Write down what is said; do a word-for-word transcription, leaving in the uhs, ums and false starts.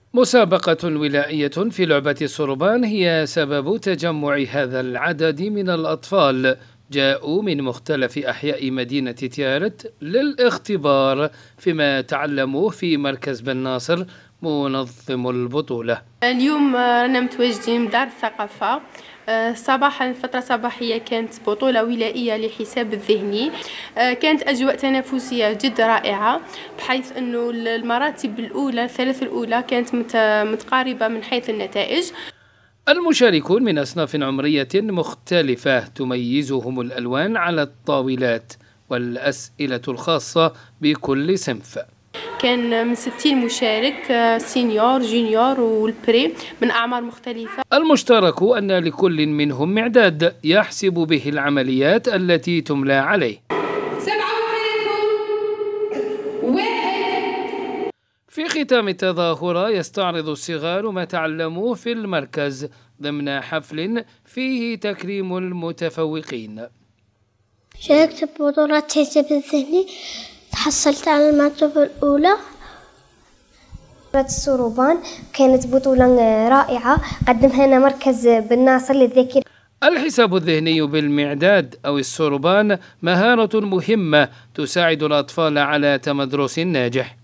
مسابقة ولائية في لعبة السربان هي سبب تجمع هذا العدد من الأطفال. جاءوا من مختلف أحياء مدينة تيارت للاختبار فيما تعلموه في مركز بن ناصر منظم البطولة. اليوم رانا متواجدين من دار الثقافة. صباحا فترة صباحية كانت بطولة ولائية لحساب الذهني. كانت أجواء تنافسية جد رائعة، بحيث أنه المراتب الأولى الثلاث الأولى كانت متقاربة من حيث النتائج. المشاركون من أصناف عمرية مختلفة تميزهم الألوان على الطاولات والأسئلة الخاصة بكل صنف. كان من ستين مشارك، سينيور جونيور والبري من أعمار مختلفة. المشترك أن لكل منهم معداد يحسب به العمليات التي تملى عليه. سبعة واحد. في ختام التظاهرة يستعرض الصغار ما تعلموه في المركز ضمن حفل فيه تكريم المتفوقين. شاركت ببطولة حساب الذهني، تحصلت على المرتبة الأولى. السربان كانت بطولة رائعة قدمها لنا مركز بن ناصر للذاكرة. الحساب الذهني بالمعداد أو السربان مهارة مهمة تساعد الأطفال على تمدرس ناجح.